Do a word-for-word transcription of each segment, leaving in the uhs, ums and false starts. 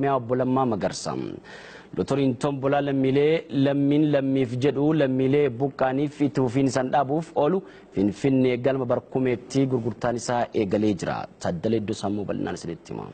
Miyaa Obbolammaa Magarsaa Dottoriin Tombolaa lammiilee lammiin lammiif jedhu lammiilee buqqaaniif itti fufiin isaan dhaabuuf oolu Finfinnee galma barkumeetti gurgurtaan isaa eegalee jira. Taaddalee Iddoo Sammuu bal'inaan isinitti hima.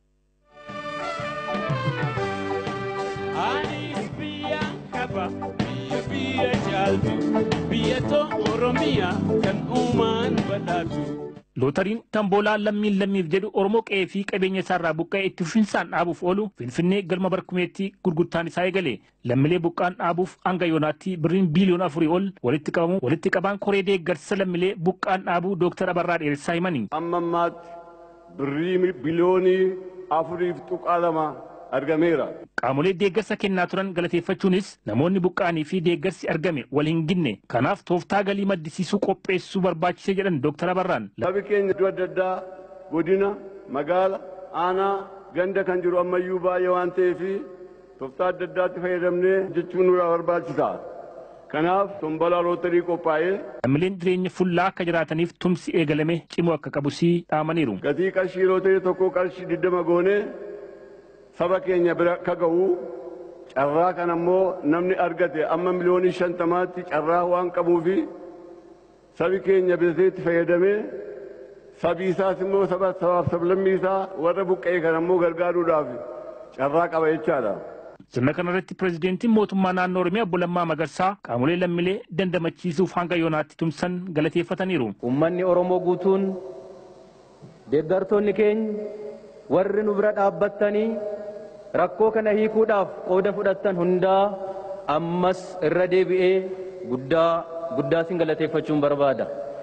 Lotariin Tombolaa lammiin lammiif jedhu Oromoo qe'ee fi qabeenya isaarraa buqqa'ee itti fufiinsaan dhaabuuf oolu Finfinnee galma barkumeetti gurgurtaan isaa eegale. Lammiilee buqqaan dhaabuuf hanga yoonaatti birriin biiliyoona afurii ol walitti qabamu walitti qabaan koree deeggarsa lammiilee buqqaan dhaabuu Dooktar Abarraa Dheeressaa himani. Amma ammaatti birrii biiliyoonii afuriif tuqaa lama argameera. Qaamolee deeggarsa kennaa turan galateeffachuunis namoonni buqqaanii fi deeggarsi argame wal hin ginne. Kanaaf tooftaa galii maddisiisuu qopheessuu barbaachise jedhan Dooktar Abarraan. Sabi keenya iddoo adda addaa godina, magaala, aanaa, ganda kan jiru ammayyuu baay'ee waan ta'eef tooftaa adda addaatti fayyadamnee jechuun nu barbaachisa. Kanaaf Tombolaa lootarii qophaa'ee lammiileen jireenya fullaa akka jiraataniif tumsi eegalame cimoo akka qabus dhaamaniiru. Gatii qarshii lootarii tokko qarshii digdama goonee saba keenya bira akka ga'u carraa kan ammoo namni argate amma miliyoonii shantamaatti carraa waan qabuufi sabi keenya biratti fayyadamee sabii isaas immoo saba sabaaf sablammii isaa warra buqqa'ee kan ammoo gargaaruudhaaf carraa qaba jechaadha. Sirna kanarratti pirezidaantiin mootummaa naannoo Oromiyaa Obbolammaa Magarsaa qaamolee lammiilee dandamachiisuuf hanga yoonaatti tumsan galateeffataniiru. Uummanni Oromoo guutuun deeggartoonni keenya warri nu bira dhaabbattanii rakkoo kana hiikuudhaaf qooda fudhattan hundaa ammas irra deebi'ee guddaa guddaa sin galateeffachuun barbaada.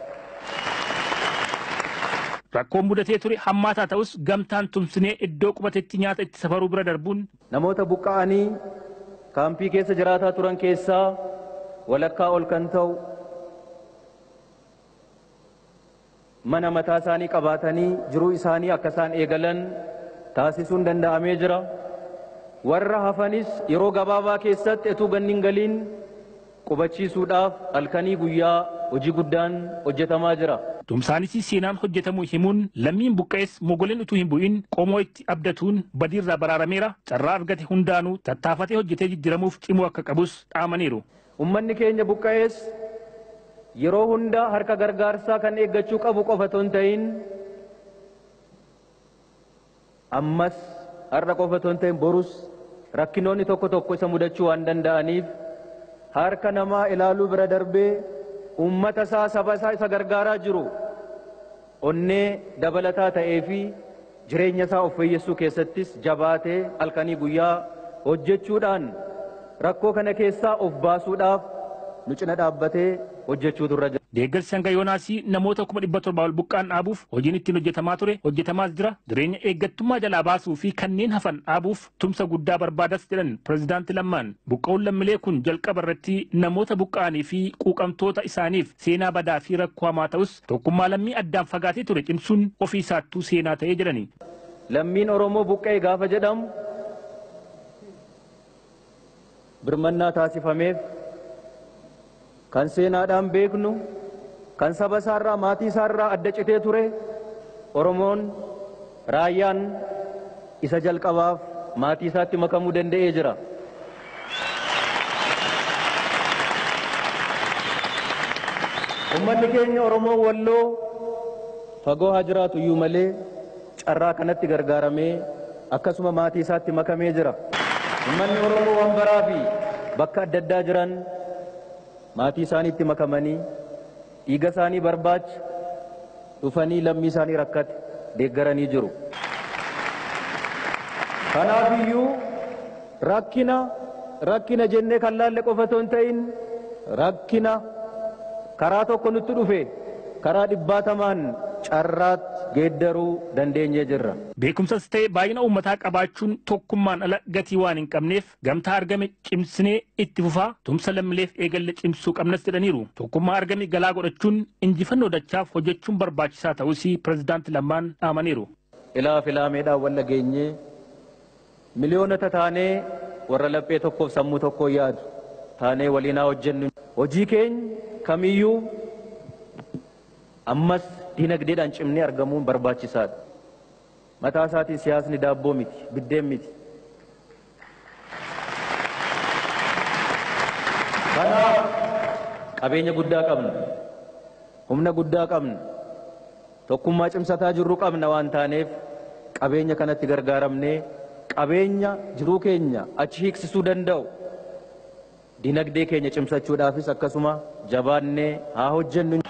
Rakkoon mudatee ture hammaataa ta'us gamtaan tumsinee iddoo qubatetti nyaata itti safaruu bira darbuun namoota buqqa'anii kaampii keessa jiraataa turan keessaa walakkaa ol kan ta'u mana mataa isaanii qabaatanii jiruu isaanii akka isaan eegalan taasisuun danda'amee jira. Warra hafanis yeroo gabaabaa keessatti etuu ganniin galiin qubachiisuudhaaf halkanii guyyaa hojii guddaan hojjetamaa jira. Tumsaanis seenaan hojjetamuu himuun lammiin buqqa'es mogoleen utuu hin bu'in qomoo itti abdatuun badiirraa baraarameera. Carraa argate hundaanuu tattaafatee hojjetee jijjiiramuuf cimoo akka qabus dhaamaniiru. Uummanni keenya buqqa'es yeroo hunda harka gargaarsaa kan eeggachuu qabu qofa otoo hin ta'in ammas har'a qofa otoo hin ta'in borus rakkinoonni tokko tokko isa mudachuu waan danda'aniif harka namaa ilaaluu bira darbee uummata isaa saba isaa isa gargaaraa jiru onnee dabalataa ta'ee fi jireenya isaa of fayyeessuu keessattis jabaatee halkanii guyyaa hojjechuudhaan rakkoo kana keessaa of baasuudhaaf nu cina dhaabbatee hojjechuu turra jira. Deeggarsi hanga yoonaas namoota kuma dhibba torbaa ol buqqaan dhaabuuf hojiin ittiin hojjetamaa ture hojjetamaas jira. Jireenya eeggattummaa jalaa baasuu fi kanneen hafan dhaabuuf tumsa guddaa barbaadas jedhan pirezidaanti Lammaan. Buqqa'uun lammiilee kun jalqaba irratti namoota buqqa'anii fi quuqamtoota isaaniif seenaa badaa fi rakkoo hamaa ta'us tokkummaa lammii addaan fagaatee ture cimsuun ofii isaattuu seenaa ta'ee jedhani. Lammiin Oromoo buqqa'e gaafa jedhamu birmannaa taasifameef kan seenaadhaan beeknu kan saba isaarraa maatii isaarraa adda citee ture Oromoon raayyaan isa jalqabaaf maatii isaatti makamuu danda'ee jira. Uummanni keenya Oromoo Walloo fagoo haa jiraatu iyyuu malee carraa kanatti gargaaramee akkasuma maatii isaatti makamee jira. Uummanni Oromoo Wambaraa fi bakka adda addaa jiran maatii isaaniitti makamanii dhiiga isaanii barbaacha dhufanii lammii isaanii rakkate deeggaranii jiru. Kanaaf iyyuu rakkina rakkina jennee kan laalle qofa otoo hin ta'in rakkina karaa tokko nutti dhufe karaa dhibbaatamaan carraatti geeddaruu dandeenyee jirra. Beekumsas ta'e baay'ina uummataa qabaachuun tokkummaan ala gatii waan hin qabneef gamtaa argame cimsinee itti fufaa tumsa lammiileef eegalle cimsuu qabnas jedhaniiru. Tokkummaa argame galaa godhachuun injifannoo dachaaf hojjechuun barbaachisaa ta'us pirezidaanti Lammaan dhaamaniiru. Ilaa filaameedhaan walla geenyee miliyoonota taanee warra laphee tokkoof sammuu tokkoo yaadu taanee waliin haa hojjennu. Hojii keenya kamiyyuu ammas dinagdeedhaan cimnee argamuun barbaachisaadha. Mataa isaatiin siyaasni daabboo miti, biddeen miti. qabeenya guddaa qabna, humna guddaa qabna, tokkummaa cimsataa jirru qabna waan taaneef qabeenya kanatti gargaaramnee qabeenya jiruu keenya achi hiiksisuu danda'u dinagdee keenya cimsachuudhaafis akkasuma jabaannee haa hojjennu.